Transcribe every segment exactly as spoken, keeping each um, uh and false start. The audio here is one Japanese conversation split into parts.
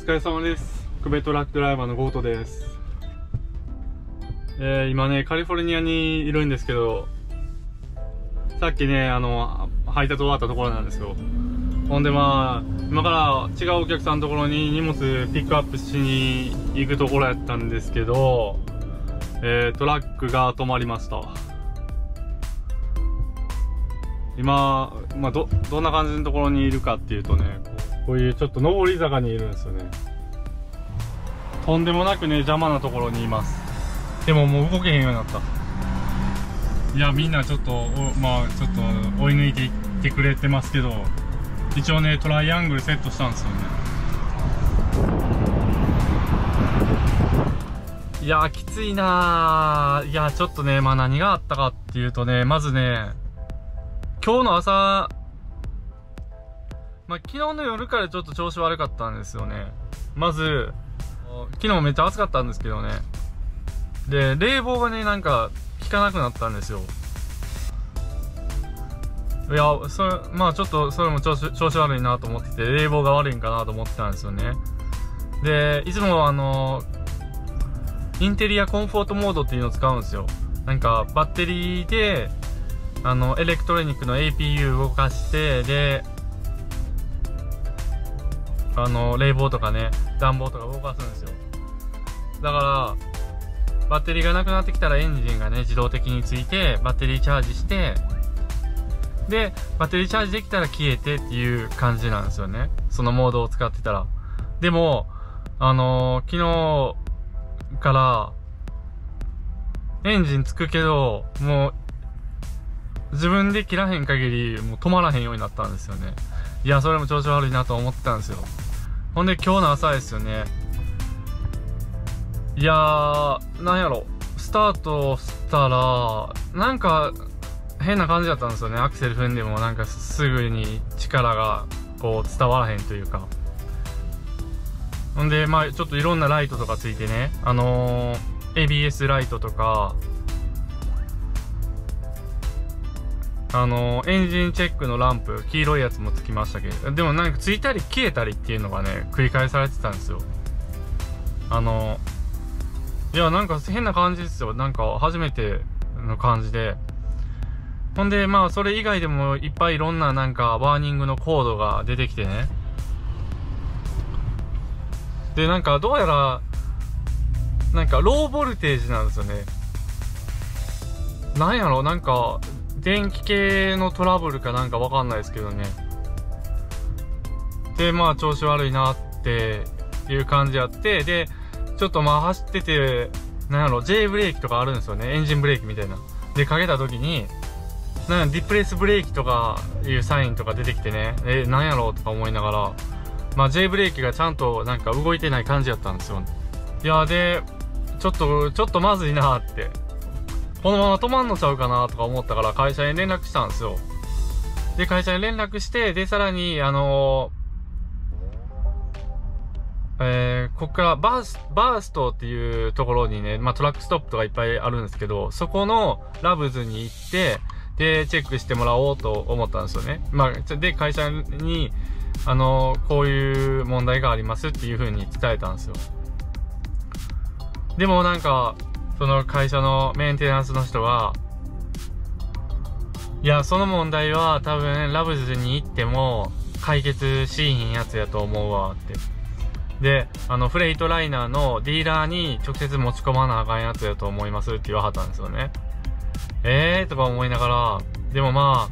疲れ様です。北米トラックドライバーのゴートです。えー、今ね、カリフォルニアにいるんですけど、さっきね、あの、配達終わったところなんですよ。ほんでまあ、今から違うお客さんのところに荷物ピックアップしに行くところやったんですけど、えー、トラックが止まりました。今、まあ、ど、どんな感じのところにいるかっていうとね、こういうちょっと上り坂にいるんですよね。とんでもなくね、邪魔なところにいます。でももう動けへんようになった。いや、みんなちょっと、まあ、ちょっと追い抜いていってくれてますけど、一応ね、トライアングルセットしたんですよね。いやー、きついなー。いや、ちょっとね、まあ何があったかっていうとね、まずね、今日の朝、まあ、昨日の夜からちょっと調子悪かったんですよね。まず、昨日めっちゃ暑かったんですけどね。で、冷房がね、なんか、効かなくなったんですよ。いや、それ、まあちょっと、それも調子、調子悪いなと思ってて、冷房が悪いんかなと思ってたんですよね。で、いつもあの、インテリアコンフォートモードっていうのを使うんですよ。なんか、バッテリーで、あの、エレクトロニックの エーピーユー 動かして、で、あの、冷房とかね、暖房とか動かすんですよ。だから、バッテリーがなくなってきたらエンジンがね、自動的について、バッテリーチャージして、で、バッテリーチャージできたら消えてっていう感じなんですよね。そのモードを使ってたら。でも、あのー、昨日から、エンジンつくけど、もう、自分で切らへん限り、もう止まらへんようになったんですよね。いや、それも調子悪いなと思ってたんですよ。ほんで、今日の朝ですよね。いやー、なんやろ。スタートしたら、なんか、変な感じだったんですよね。アクセル踏んでもなんかすぐに力がこう伝わらへんというか。ほんで、まあちょっといろんなライトとかついてね、あのー、エービーエス ライトとか、あのー、エンジンチェックのランプ、黄色いやつもつきましたけど、でもなんかついたり消えたりっていうのがね、繰り返されてたんですよ。あのー、いや、なんか変な感じですよ。なんか初めての感じで。ほんで、まあ、それ以外でもいっぱいいろんななんか、ワーニングのコードが出てきてね。で、なんか、どうやら、なんか、ローボルテージなんですよね。なんやろ、なんか、電気系のトラブルかなんかわかんないですけどね。で、まあ、調子悪いなっていう感じやって、で、ちょっとまあ、走ってて、なんやろ、J ブレーキとかあるんですよね。エンジンブレーキみたいな。で、かけた時に、なんかディプレスブレーキとかいうサインとか出てきてね、え、なんやろうとか思いながら、まあ J ブレーキがちゃんとなんか動いてない感じやったんですよ。いや、で、ちょっと、ちょっとまずいなって。このまま止まんのちゃうかなとか思ったから会社に連絡したんですよ。で、会社に連絡して、で、さらに、あのー、えー、こっからバース、バーストっていうところにね、まあトラックストップとかいっぱいあるんですけど、そこのラブズに行って、で、チェックしてもらおうと思ったんですよね。まあ、で、会社に、あの、こういう問題がありますっていう風に伝えたんですよ。でもなんか、その会社のメンテナンスの人は、いや、その問題は多分、ラブズに行っても解決しひんやつやと思うわって。で、あの、フレイトライナーのディーラーに直接持ち込まなあかんやつやと思いますって言わはったんですよね。えーとか思いながら、でもま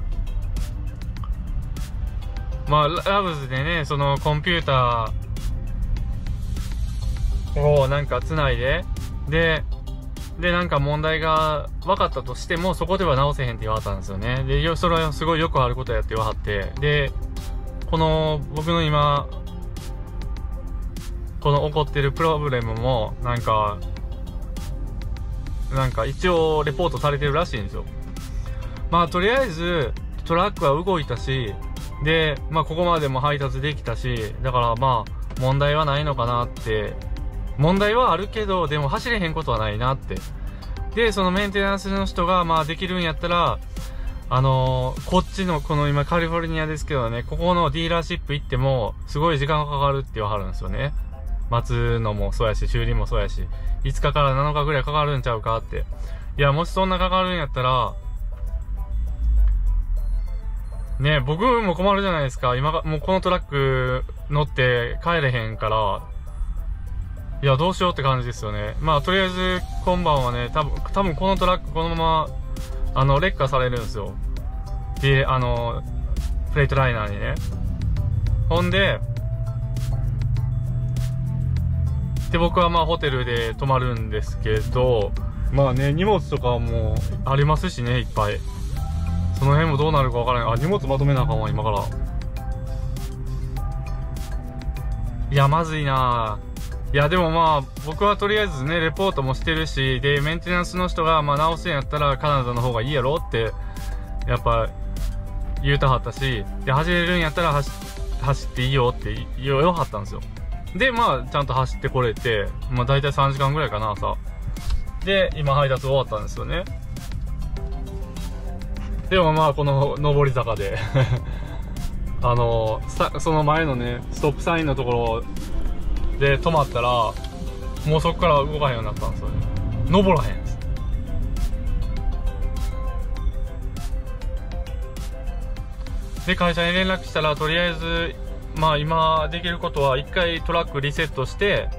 あ、まあ、ラブズでね、そのコンピューターをなんか繋いで、で、で、なんか問題が分かったとしても、そこでは直せへんって言わはったんですよね。で、それはすごいよくあることやって言わはって、で、この僕の今、この起こってるプロブレムも、なんか、なんか一応レポートされてるらしいんですよ。まあとりあえずトラックは動いたし、で、まあここまでも配達できたし、だからまあ問題はないのかなって。問題はあるけど、でも走れへんことはないなって。で、そのメンテナンスの人がまあできるんやったら、 あのー、こっちの、この今カリフォルニアですけどね、ここのディーラーシップ行っても、すごい時間がかかるって言わはるんですよね。待つのもそうやし、修理もそうやし、いつかからなのかぐらいかかるんちゃうかって。いや、もしそんなかかるんやったら、ね、僕も困るじゃないですか。今が、もうこのトラック乗って帰れへんから、いや、どうしようって感じですよね。まあ、とりあえず、今晩はね、多分、多分このトラックこのまま、あの、劣化されるんですよ。で、あの、フレートライナーにね。ほんで、で、僕はまあ、ホテルで泊まるんですけど、まあね、荷物とかもありますしね、いっぱい。その辺もどうなるかわからない。あ、荷物まとめなあかんわ、今から。いや、まずいなぁ。いや、でもまあ、僕はとりあえずね、レポートもしてるし、で、メンテナンスの人が、まあ、直すんやったら、カナダの方がいいやろって、やっぱ、言うたはったし、で、走れるんやったら走、走っていいよって言うよはったんですよ。で、まあ、ちゃんと走ってこれて、まあ、だいたいさんじかんぐらいかな、朝。で、今配達終わったんですよね。でもまあ、この上り坂で、あの、さ、その前のね、ストップサインのところ、で止まったらもうそこから動かへんようになったんですよね。登らへんです。で会社に連絡したら、とりあえずまあ今できることは一回トラックリセットして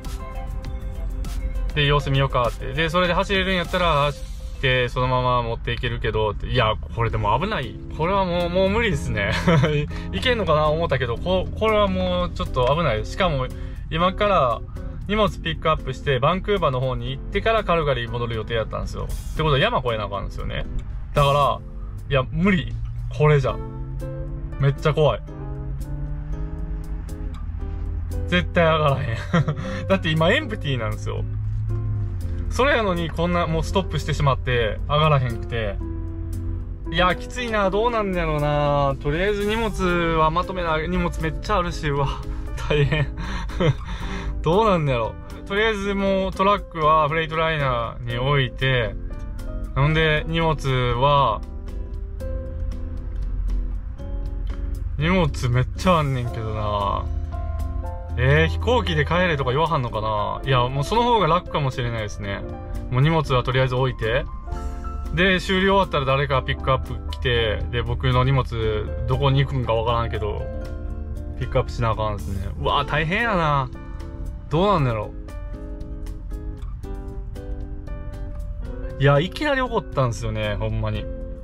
で様子見ようかって、でそれで走れるんやったら走ってそのまま持っていけるけどって。いやこれでも危ない、これはもうもう無理ですねいけんのかな思ったけど、ここれはもうちょっと危ない。しかも今から荷物ピックアップしてバンクーバーの方に行ってからカルガリー戻る予定だったんですよ。ってことは山越えなあかんですよね。だからいや無理、これじゃめっちゃ怖い。絶対上がらへんだって今エンプティーなんですよ。それやのにこんなもうストップしてしまって上がらへんくて、いやきついな。どうなんだろうな。とりあえず荷物はまとめな。荷物めっちゃあるし、うわ大変どうなんだろう。とりあえずもうトラックはフレートライナーに置いて、ほんで荷物は荷物めっちゃあんねんけどな。えー、飛行機で帰れとか言わはんのかな。いやもうその方が楽かもしれないですね。もう荷物はとりあえず置いて、で修理終わったら誰かピックアップ来て、で僕の荷物どこに行くんかわからんけどピックアップしなあかんですね。うわー大変やな。どうなんだろう。いやいきなり起こったんですよね、ほんまに。い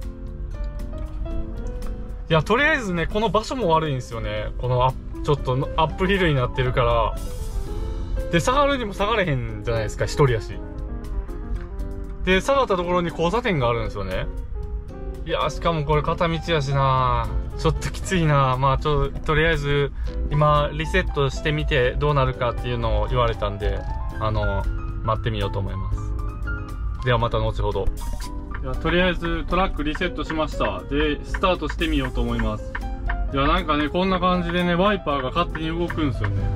やとりあえずね、この場所も悪いんですよね。このアちょっとアップヒルになってるから、で下がるにも下がれへんじゃないですか、一人やし。で下がったところに交差点があるんですよね。いやしかもこれ片道やしな、ちょっときついな。まあちょとりあえず今リセットしてみてどうなるかっていうのを言われたんで、あの待ってみようと思います。ではまた後ほど。いやとりあえずトラックリセットしました。でスタートしてみようと思います。いやなんかねこんな感じでねワイパーが勝手に動くんですよね。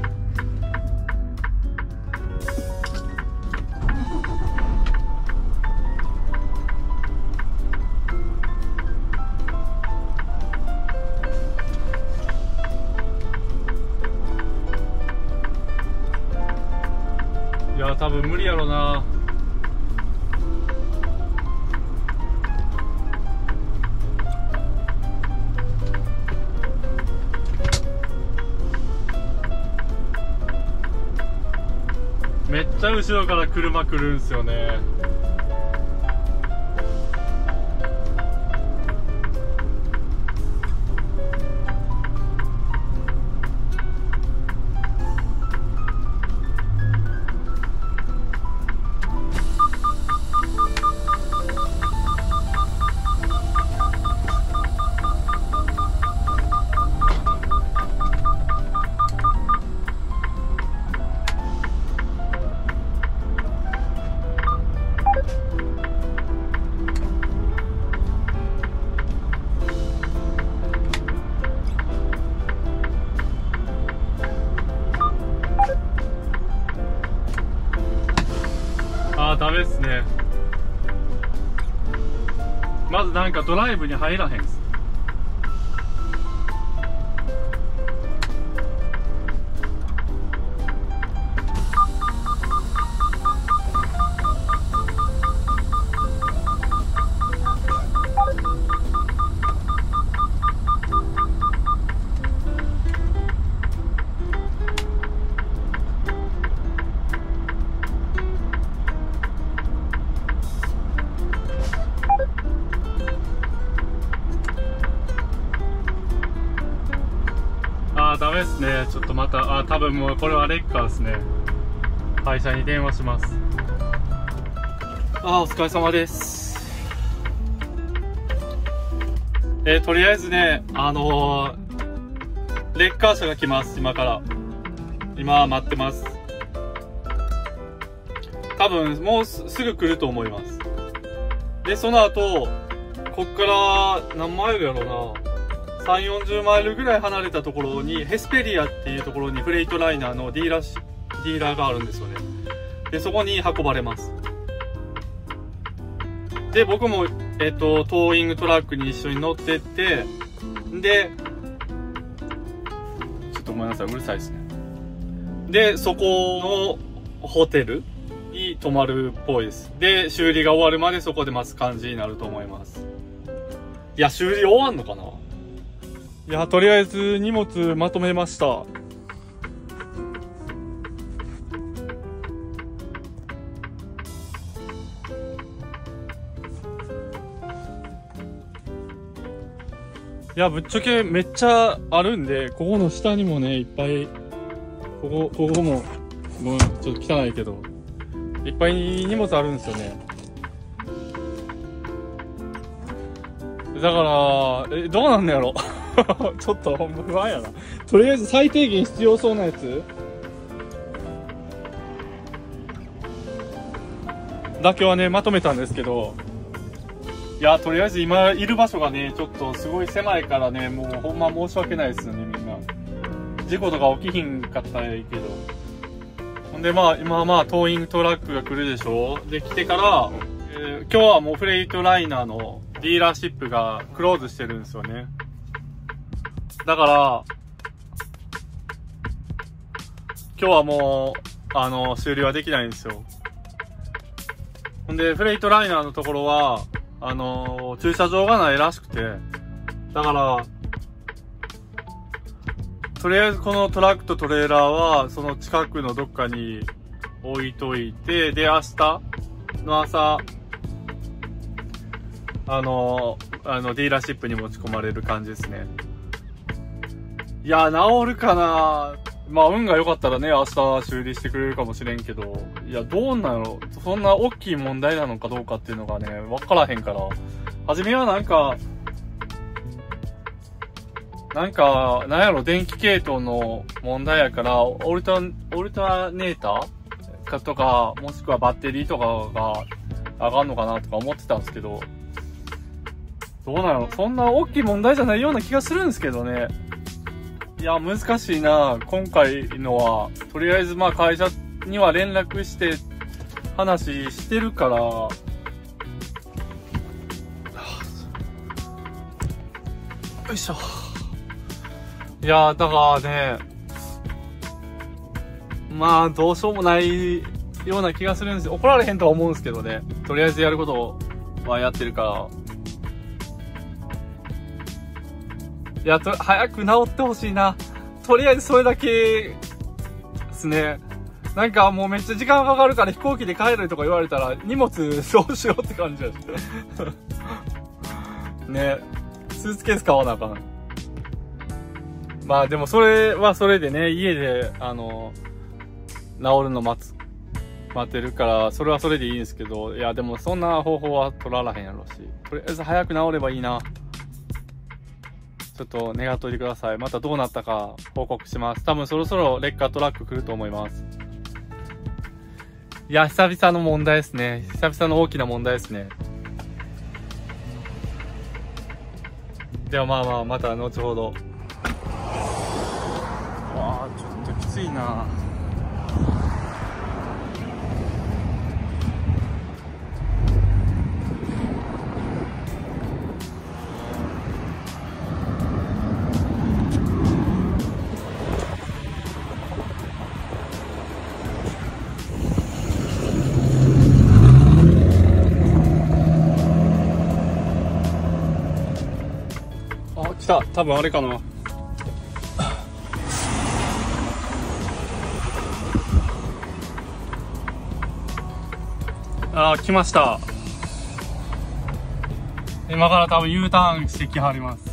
いや多分無理やろな。めっちゃ後ろから車来るんすよね。 まずなんかドライブに入らへんっす。ダメですね。ちょっとまた、あ、多分もうこれはレッカーですね。会社に電話します。あ、お疲れ様です。えー、とりあえずね、あのー、レッカー車が来ます。今から。今待ってます。多分もうすぐ来ると思います。で、その後、こっから何マイルやろうな。さんじゅう、よんじゅうマイルぐらい離れたところにヘスペリアっていうところにフレイトライナーのディーラーしディーラーがあるんですよね。でそこに運ばれます。で僕もえっとトーイングトラックに一緒に乗ってって、でちょっとごめんなさい、うるさいですね。でそこのホテルに泊まるっぽいです。で修理が終わるまでそこで待つ感じになると思います。いや修理終わんのかな。いや、とりあえず荷物まとめました。いや、ぶっちゃけめっちゃあるんで、ここの下にもね、いっぱい、ここ、ここも、もうちょっと汚いけど、いっぱい荷物あるんですよね。だから、え、どうなんのやろちょっとほんま不安やな。とりあえず最低限必要そうなやつだけはね、まとめたんですけど、いや、とりあえず今いる場所がね、ちょっとすごい狭いからね、もうほんま申し訳ないですよね、みんな。事故とか起きひんかったらいいけど。ほんでまあ、今はまあ、トーイングトラックが来るでしょ。で、来てから、えー、今日はもうフレイトライナーのディーラーシップがクローズしてるんですよね。だから、今日はもう、あの、修理はできないんですよ。ほんで、フレイトライナーのところは、あの、駐車場がないらしくて、だから、とりあえずこのトラックとトレーラーは、その近くのどっかに置いといて、で、明日の朝、あの、あの、ディーラーシップに持ち込まれる感じですね。いや、治るかな。まあ、運が良かったらね、明日修理してくれるかもしれんけど、いや、どうなの？そんな大きい問題なのかどうかっていうのがね、わからへんから。はじめはなんか、なんか、なんやろ、電気系統の問題やから、オルタ、オルタネーターかとか、もしくはバッテリーとかが上がんのかなとか思ってたんですけど、どうなの？そんな大きい問題じゃないような気がするんですけどね。いや、難しいな。今回のは、とりあえずまあ会社には連絡して話してるから、よいしょ。いや、だからね、まあどうしようもないような気がするんですよ。怒られへんとは思うんですけどね。とりあえずやることはやってるから。いや、と、早く治ってほしいな。とりあえずそれだけですね。なんかもうめっちゃ時間かかるから飛行機で帰るとか言われたら荷物そうしようって感じだし。ね、スーツケース買わなあかん。まあでもそれはそれでね、家で、あの、治るの待つ、待ってるから、それはそれでいいんですけど、いやでもそんな方法は取ららへんやろし、とりあえず早く治ればいいな。ちょっと願っといてください。またどうなったか報告します。多分そろそろレッカートラック来ると思います。いや、久々の問題ですね。久々の大きな問題ですね。ではまあまあ、また後ほど。わあ、ちょっときついな。 来た。多分あれかな。あー、来ました。今から多分 U ターンしてきはります。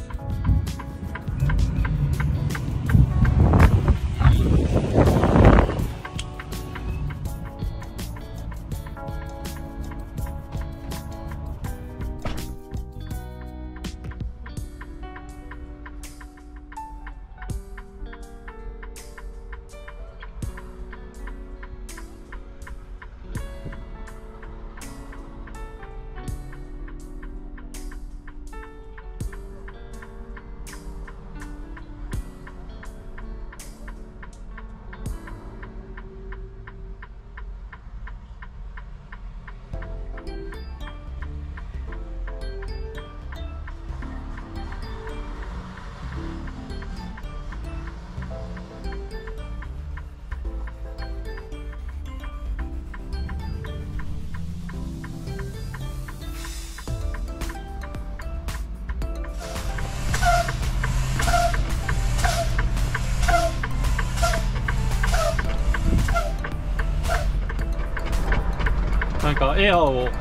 なんかエアーを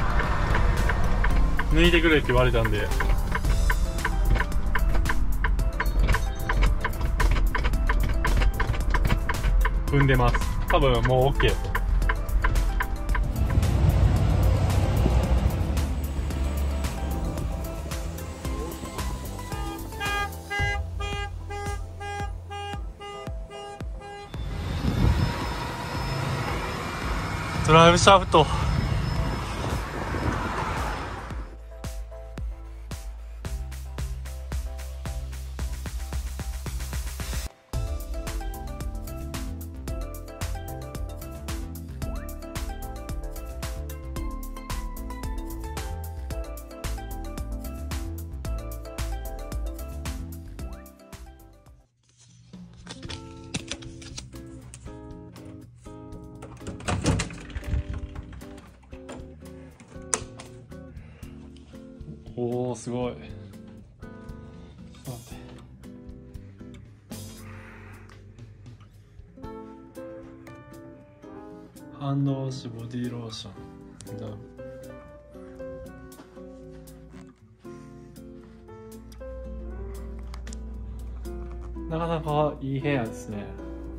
抜いてくれって言われたんで、踏んでます。多分もう OK。ドライブシャフト。おお、すごい。ちょっと待って。ハンドウォッシュボディローションだ。なかなかいい部屋ですね。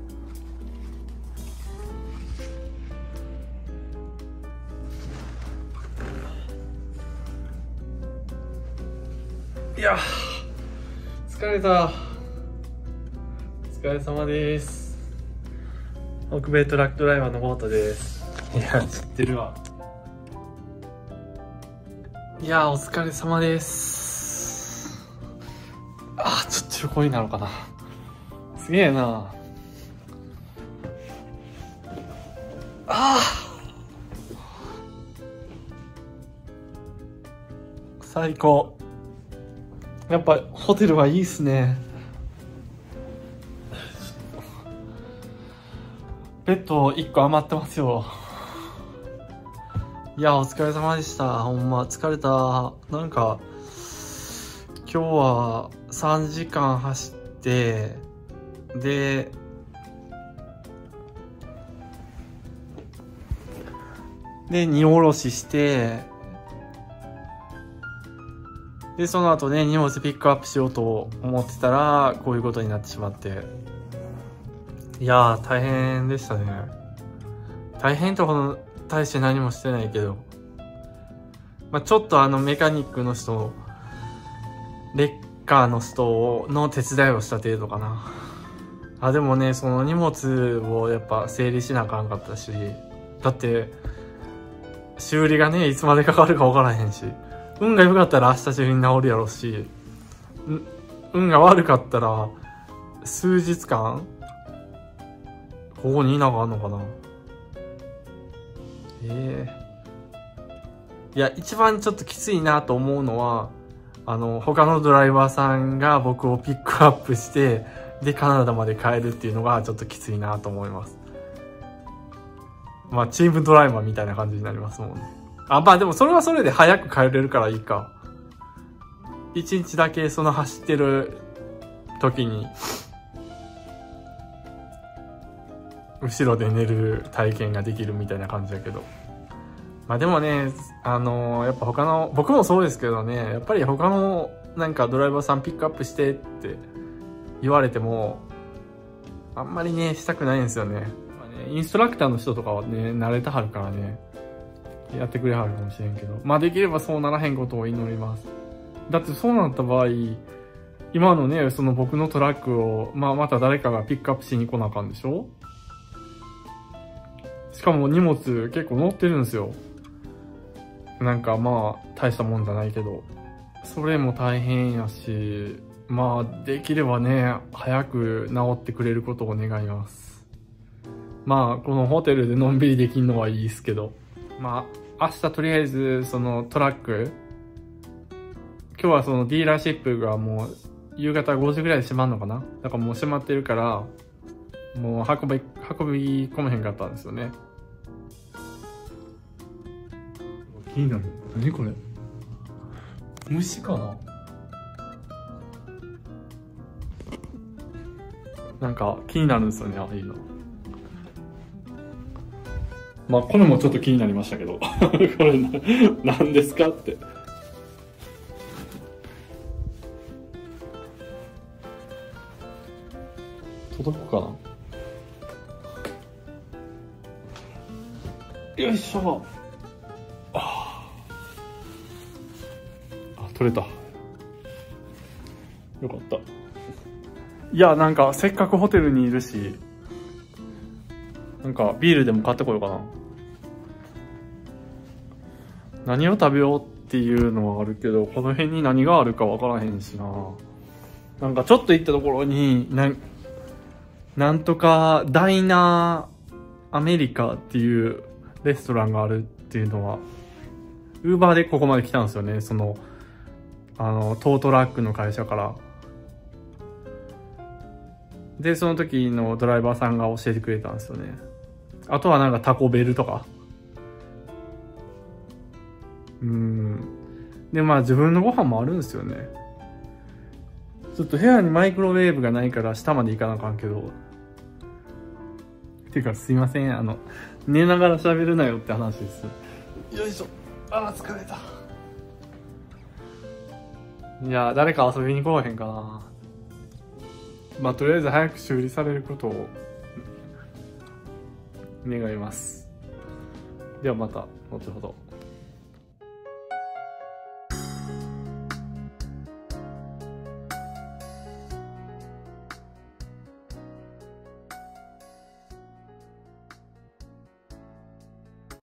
いやー、疲れた。お疲れ様です。北米トラックドライバーのボートです。いや、知ってるわ。いやー、お疲れ様です。あー、ちょっと横になるかな。すげえな。あー、最高。やっぱホテルはいいっすね。ベッドいっこ余ってますよ。いや、お疲れ様でした。ほんま疲れた。なんか今日はさんじかん走ってでで荷下ろししてで、その後ね、荷物ピックアップしようと思ってたら、こういうことになってしまって。いやー、大変でしたね。大変とほど大して何もしてないけど。まあ、ちょっとあのメカニックの人、レッカーの人の手伝いをした程度かな。あ、でもね、その荷物をやっぱ整理しなあかんかったし、だって、修理がね、いつまでかかるかわからへんし。運が良かったら明日中に治るやろうし、運が悪かったら数日間ここにいながあんのかな。ええー、いや、一番ちょっときついなと思うのは、あの他のドライバーさんが僕をピックアップしてでカナダまで帰るっていうのがちょっときついなと思います。まあチームドライバーみたいな感じになりますもんね。あ、まあでもそれはそれで早く帰れるからいいか。 一日だけその走ってる時に、後ろで寝る体験ができるみたいな感じだけど。まあでもね、あのー、やっぱ他の、僕もそうですけどね、やっぱり他のなんかドライバーさんピックアップしてって言われても、あんまりね、したくないんですよね。まあね、インストラクターの人とかはね、慣れたはるからね、やってくれはるかもしれんけど。まあできればそうならへんことを祈ります。だってそうなった場合、今のね、その僕のトラックを、まあまた誰かがピックアップしに来なあかんでしょ？しかも荷物結構乗ってるんですよ。なんかまあ、大したもんじゃないけど。それも大変やし、まあ、できればね、早く治ってくれることを願います。まあ、このホテルでのんびりできるのはいいですけど。まあ、明日とりあえず、そのトラック、今日はそのディーラーシップがもう夕方ごじぐらいで閉まんのかな？だからもう閉まってるから、もう運び、運び込めへんかったんですよね。気になる。何これ？虫かな？なんか気になるんですよね、ああいうの。まあこれもちょっと気になりましたけど。これな、何ですかって。届くかな？よいしょ。ああ、取れた。よかった。いや、なんかせっかくホテルにいるし、なんかビールでも買ってこようかな。何を食べようっていうのはあるけど、この辺に何があるかわからへんしな。なんかちょっと行ったところに、なん、なんとかダイナーアメリカっていうレストランがあるっていうのは、ウーバーでここまで来たんですよね。その、あの、トートラックの会社から。で、その時のドライバーさんが教えてくれたんですよね。あとはなんかタコベルとか。うーん。で、まあ自分のご飯もあるんですよね。ちょっと部屋にマイクロウェーブがないから下まで行かなあかんけど。てかすいません。あの、寝ながら喋るなよって話です。よいしょ。ああ、疲れた。いや、誰か遊びに来おへんかな。まあ、とりあえず早く修理されることを願います。ではまた、後ほど。